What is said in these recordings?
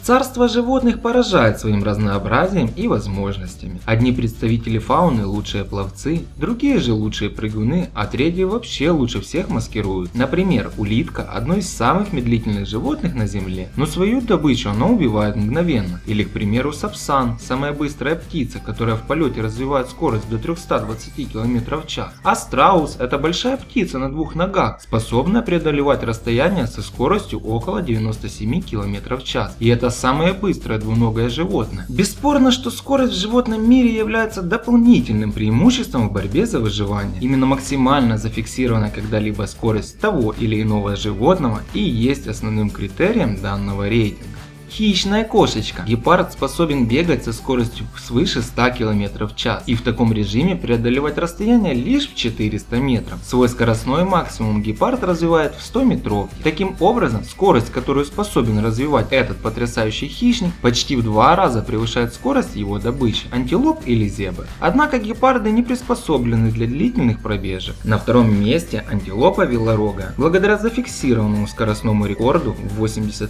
Царство животных поражает своим разнообразием и возможностями. Одни представители фауны лучшие пловцы, другие же лучшие прыгуны, а третьи вообще лучше всех маскируют. Например, улитка – одно из самых медлительных животных на Земле, но свою добычу она убивает мгновенно. Или, к примеру, сапсан – самая быстрая птица, которая в полете развивает скорость до 320 км в час. А страус – это большая птица на двух ногах, способная преодолевать расстояние со скоростью около 97 км в час. И это самое быстрое двуногое животное. Бесспорно, что скорость в животном мире является дополнительным преимуществом в борьбе за выживание. Именно максимально зафиксированная когда-либо скорость того или иного животного и есть основным критерием данного рейтинга. Хищная кошечка. Гепард способен бегать со скоростью свыше 100 км в час и в таком режиме преодолевать расстояние лишь в 400 метров. Свой скоростной максимум гепард развивает в 100 метровке. Таким образом, скорость, которую способен развивать этот потрясающий хищник, почти в 2 раза превышает скорость его добычи – антилоп или зебр. Однако гепарды не приспособлены для длительных пробежек. На втором месте антилопа велорога. Благодаря зафиксированному скоростному рекорду в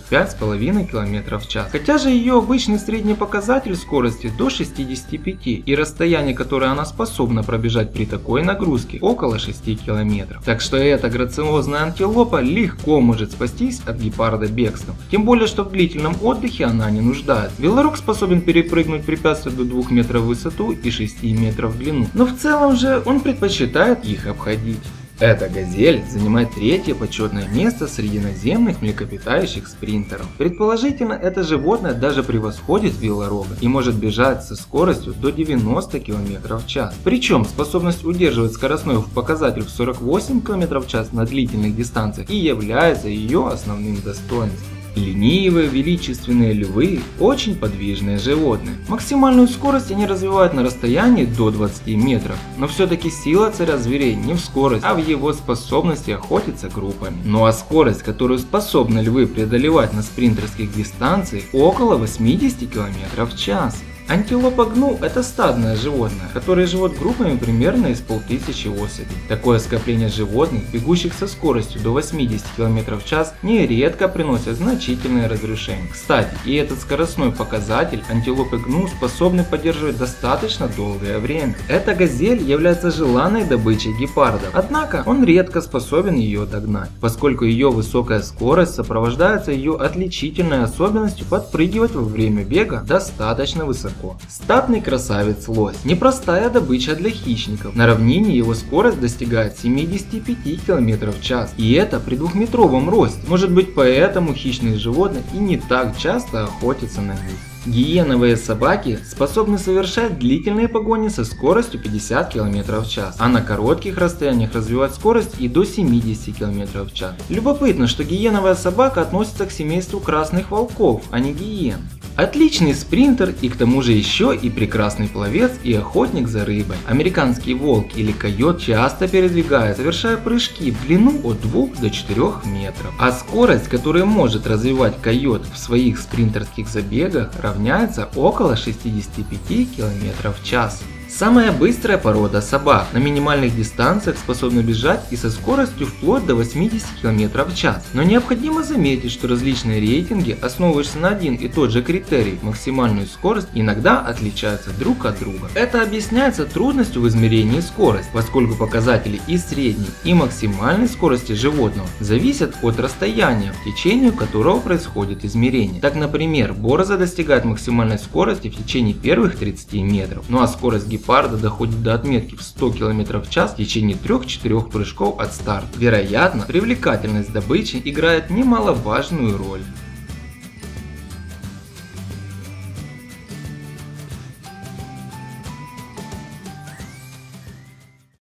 85,5 км в час. Хотя же ее обычный средний показатель скорости до 65 и расстояние, которое она способна пробежать при такой нагрузке, около 6 км. Так что эта грациозная антилопа легко может спастись от гепарда бегством. Тем более, что в длительном отдыхе она не нуждается. Велорог способен перепрыгнуть препятствия до 2 метров в высоту и 6 метров в длину. Но в целом же он предпочитает их обходить. Эта газель занимает 3-е почетное место среди наземных млекопитающих спринтеров. Предположительно, это животное даже превосходит велорога и может бежать со скоростью до 90 км в час. Причем способность удерживать скоростной показатель в 48 км в час на длительных дистанциях и является ее основным достоинством. Ленивые, величественные львы – очень подвижные животные. Максимальную скорость они развивают на расстоянии до 20 метров, но все-таки сила царя зверей не в скорости, а в его способности охотиться группами. Ну а скорость, которую способны львы преодолевать на спринтерских дистанциях, около 80 км в час. Антилопа гну – это стадное животное, которое живет группами примерно из 5000 особей. Такое скопление животных, бегущих со скоростью до 80 км в час, нередко приносят значительные разрушения. Кстати, и этот скоростной показатель антилопы гну способны поддерживать достаточно долгое время. Эта газель является желанной добычей гепардов, однако он редко способен ее догнать, поскольку ее высокая скорость сопровождается ее отличительной особенностью подпрыгивать во время бега достаточно высоко. Статный красавец лось. Непростая добыча для хищников. На равнине его скорость достигает 75 км в час. И это при 2-метровом росте. Может быть, поэтому хищные животные и не так часто охотятся на них. Гиеновые собаки способны совершать длительные погони со скоростью 50 км в час, а на коротких расстояниях развивать скорость и до 70 км в час. Любопытно, что гиеновая собака относится к семейству красных волков, а не гиен. Отличный спринтер и к тому же еще и прекрасный пловец и охотник за рыбой. Американский волк или койот часто передвигает, совершая прыжки в длину от 2 до 4 метров. А скорость, которую может развивать койот в своих спринтерских забегах, равняется около 65 км в час. Самая быстрая порода собак на минимальных дистанциях способна бежать и со скоростью вплоть до 80 км в час. Но необходимо заметить, что различные рейтинги, основывающиеся на один и тот же критерий – максимальную скорость, иногда отличаются друг от друга. Это объясняется трудностью в измерении скорости, поскольку показатели и средней, и максимальной скорости животного зависят от расстояния, в течение которого происходит измерение. Так, например, борза достигает максимальной скорости в течение первых 30 метров, ну а скорость гепарда доходит до отметки в 100 км в час в течение 3-4 прыжков от старта. Вероятно, привлекательность добычи играет немаловажную роль.